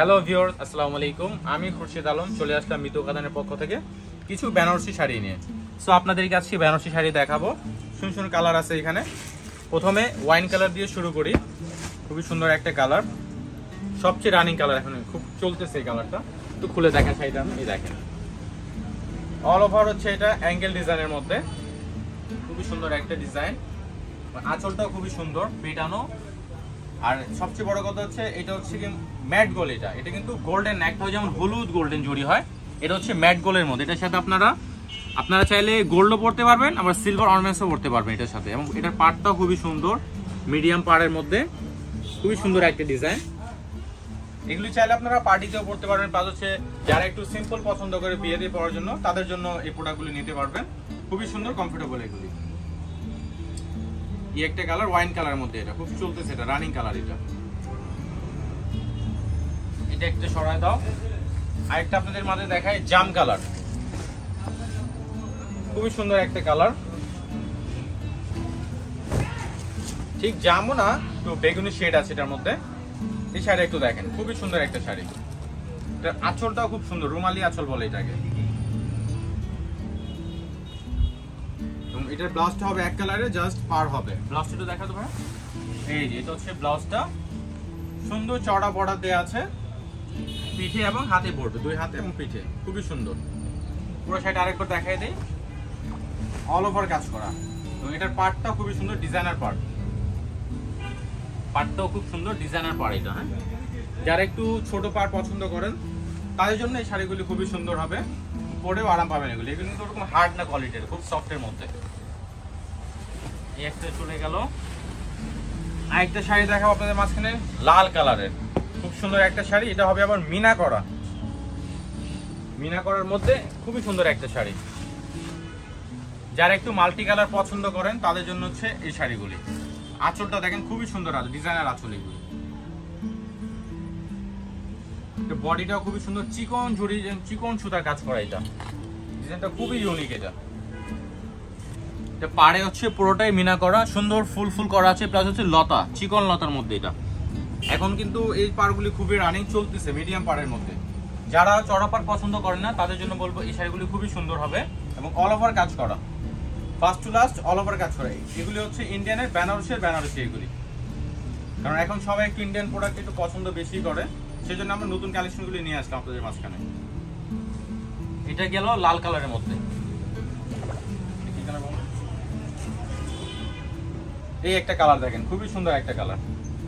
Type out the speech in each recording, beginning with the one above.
Hello viewers, আসসালামু আলাইকুম। আমি খুরশিদ আলম চলে আসলাম মিতু কাতানের পক্ষ থেকে কিছু বেনারসি শাড়ি নিয়ে। সো আপনাদেরকে আজকে বেনারসি শাড়ি দেখাবো। সুন্দর সুন্দর কালার আছে এখানে। প্রথমে ওয়াইন কালার দিয়ে শুরু করি। খুবই সুন্দর একটা কালার, সবচেয়ে রানিং কালার, এখন খুব চলতেছে এই কালারটা। একটু খুলে দেখা শাড়িটা, এই দেখেন অল ওভার হচ্ছে এটা অ্যাঙ্গেল ডিজাইনের মধ্যে। খুবই সুন্দর একটা ডিজাইন, আঁচলটাও খুবই সুন্দর পেটানো। আর সবচেয়ে বড় কথা হচ্ছে এটা হচ্ছে কি ম্যাট গোল্ড। এটা কিন্তু গোল্ডেন, একটা হয় যেমন হলুদ গোল্ডেন জড়ি হয়, এটা হচ্ছে ম্যাট গোল্ডের মধ্যে। এটার সাথে আপনারা চাইলে গোল্ডও পরতে পারবেন, আবার সিলভার অর্নামেন্টসও পরতে পারবেন এটার সাথে। এবং এটার পাড়টাও খুবই সুন্দর, মিডিয়াম পাড়ের মধ্যে খুবই সুন্দর একটা ডিজাইন। এগুলি চাইলে আপনারা পার্টিতেও পরতে পারবেন, প্লাস হচ্ছে যারা একটু সিম্পল পছন্দ করে বিয়ে দিয়ে পরার জন্য তাদের জন্য এই প্রোডাক্টগুলি নিতে পারবেন। খুবই সুন্দর, কমফোর্টেবল এগুলি। এই একটা কালার ওয়াইন কালারের মধ্যে, এটা খুব চলতেছে, এটা রানিং কালার। এটা একটা সরায় দাও। আরেকটা আপনাদের মাঝে দেখায় জাম কালার, খুবই সুন্দর একটা কালার। ঠিক জামও না, একটু বেগুনি শেড আছে এটার মধ্যে। এই শাড়ি একটু দেখেন, খুবই সুন্দর একটা শাড়ি। এটার আঁচলটাও খুব সুন্দর, রুমালি আঁচল বলে এটাকে। এটার ব্লাউজটা হবে এক কালারে, জাস্ট পার হবে। ব্লাউজটা একটু দেখাতে পারেন, এই যে এটা হচ্ছে ব্লাউজটা। সুন্দর চড়া বর্ডার দেওয়া আছে পিঠে এবং হাতে পড়বে, দুই হাতে এবং পিঠে, খুবই সুন্দর। পুরো শাড়িটা আরেকবার দেখাই দেই, অল ওভার কাজ করা। এবং এটার পার্টটাও খুবই সুন্দর, ডিজাইনার পার্ট। পার্টটাও খুব সুন্দর, ডিজাইনার পার্ট এটা। হ্যাঁ, যারা একটু ছোট পার্ট পছন্দ করেন তাদের জন্য এই শাড়িগুলি খুবই সুন্দর হবে, পরেও আরাম পাবেন। এগুলি কিন্তু ওরকম হার্ড না কোয়ালিটির, খুব সফটের মধ্যে। এই একটা চলে গেল। আর একটা শাড়ি দেখাবো আপনাদের মাঝখানে, লাল কালারের খুব সুন্দর একটা শাড়ি। এটা হবে আবার মিনা করা, মিনা করার মধ্যে খুবই সুন্দর একটা শাড়ি। যারা একটু মাল্টি কালার পছন্দ করেন তাদের জন্য হচ্ছে এই শাড়িগুলি। আঁচলটা দেখেন, খুবই সুন্দর আঁচল, ডিজাইনার আঁচল এগুলি। বডিটাও খুবই সুন্দর, চিকন ঝুড়ি, চিকন সুতার কাজ করা। এটা ডিজাইনটা খুবই ইউনিক। এটা পাড়ে হচ্ছে পুরোটাই মিনা করা, সুন্দর ফুল ফুল করা আছে, প্লাস হচ্ছে লতা, চিকন লতার মধ্যে। এটা এখন কিন্তু এই পাড়গুলি খুবই রানিং চলতেছে, মিডিয়াম পাড়ের মধ্যে। যারা চড়া পাড় পছন্দ করেন না তাদের জন্য বলবো এই শাড়িগুলি খুবই সুন্দর হবে এবং অল ওভার কাজ করা, first to last all over কাজ করা। এগুলি হচ্ছে ইন্ডিয়ানের বেনারসি এগুলি, কারণ এখন সবাই একটু ইন্ডিয়ান প্রোডাক্ট একটু পছন্দ বেশি করে, সেই জন্য আমরা নতুন কালেকশনগুলি নিয়ে আসলাম আপনাদের মাঝখানে। এটা গেল লাল কালারের মধ্যে। এই একটা কালার দেখেন, খুবই সুন্দর একটা কালার।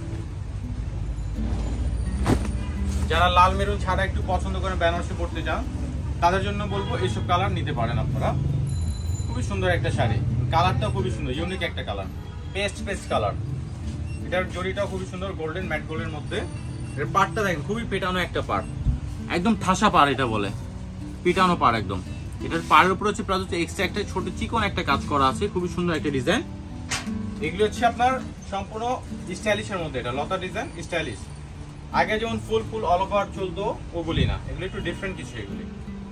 যারা লাল মেরুন ছাড়া একটু পছন্দ করেন, বেনারসি পড়তে চান, তাদের জন্য বলবো এইসব কালার নিতে পারেন আপনারা। খুবই সুন্দর একটা শাড়ি, কালারটাও খুবই সুন্দর, ইউনিক একটা কালার, পেস্ট কালার। এটার জড়িটাও খুবই সুন্দর, গোল্ডেন ম্যাট গোল্ডের মধ্যে। এর পাড়টা দেখেন, খুবই পেটানো একটা পাড়, একদম ঠাসা পাড় এটা বলে, পিটানো পাড় একদম। এটার পাড়ের উপর হচ্ছে প্লাস হচ্ছে এক্সট্রা একটা ছোট চিকন একটা কাজ করা আছে, খুবই সুন্দর একটা ডিজাইন। এগুলি হচ্ছে আপনার সম্পূর্ণ স্টাইলিশের মধ্যে, এটা লতা ডিজাইন স্টাইলিশ। আগে যেমন ফুল ফুল অল ওভার চলতো ওগুলি না, এগুলি একটু ডিফারেন্ট কিছু। এগুলি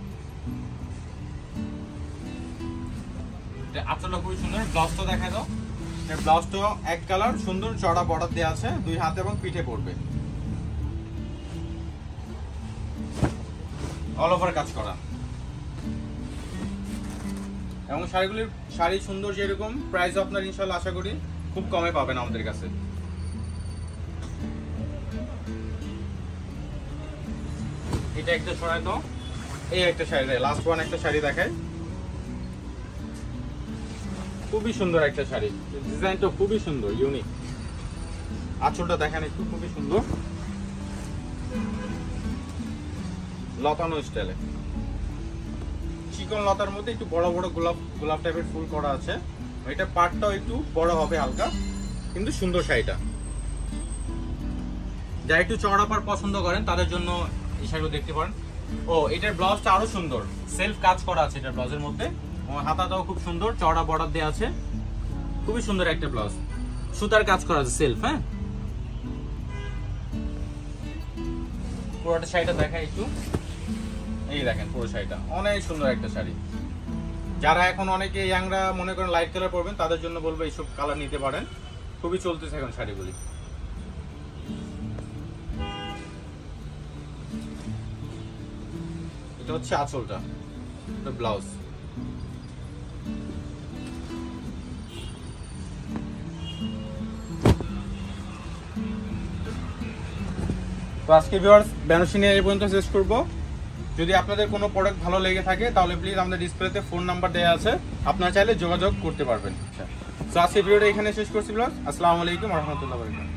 আঁচলটা খুবই সুন্দর। ব্লাউজটা দেখা দাও, ব্লাউজটা এক কালার, সুন্দর চড়া বর্ডার দেওয়া আছে, দুই হাত এবং পিঠে পড়বে, অল ওভার কাজ করা। এবং শাড়ি সুন্দর যেরকম, প্রাইস আপনার ইনশাআল্লাহ আশা করি খুব কমে পাবেন আমাদের কাছে। এটা একটা সরাই তো, এই একটা শাড়ি দেয়, লাস্ট ওয়ান একটা শাড়ি দেখায়, খুবই সুন্দর একটা শাড়ি। ডিজাইনটা খুবই সুন্দর, ইউনিক। আঁচলটা দেখেন একটু, খুবই সুন্দর লতানো স্টাইলে, চিকন লতার মধ্যে একটু বড় বড় গোলাপ টাইপের ফুল করা আছে। এটা পার্টটাও একটু বড় হবে হালকা, কিন্তু সুন্দর শাড়িটা। যারা একটু চড়া পাড় পছন্দ করেন তাদের জন্য এই শাড়িগুলো দেখতে পারেন। ও এটার ব্লাউজটা আরো সুন্দর, সেলফ কাজ করা আছে এটার ব্লাউজের মধ্যে। হাতাটাও খুব সুন্দর, চড়া বর্ডার দেওয়া আছে, খুবই সুন্দর একটা ব্লাউজ, সুতার কাজ করা আছে সেলফ। হ্যাঁ, পুরোটা শাড়িটা দেখাই একটু, এই দেখেন পুরো শাড়িটা অনেক সুন্দর একটা শাড়ি। যারা এখন অনেকে ইয়াংরা মনে করেন লাইট কালার পরবেন তাদের জন্য বলবো এইসব কালার নিতে পারেন, খুবই চলতেছে এখন শাড়িগুলি। এটা হচ্ছে আঁচলটা, এটা ব্লাউজ। তো আজকে ভিউয়ার্স বেনারসি নিয়ে এই পর্যন্ত শেষ করব। যদি আপনাদের কোনো প্রোডাক্ট ভালো লেগে থাকে তাহলে প্লিজ আমাদের ডিসপ্লেতে ফোন নাম্বার দেওয়া আছে, আপনারা চাইলে যোগাযোগ করতে পারবেন। তো আজকে ভিডিওটা এখানে শেষ করছি। আসসালামু আলাইকুম ওয়া রাহমাতুল্লাহি ওয়া বারাকাতুহু।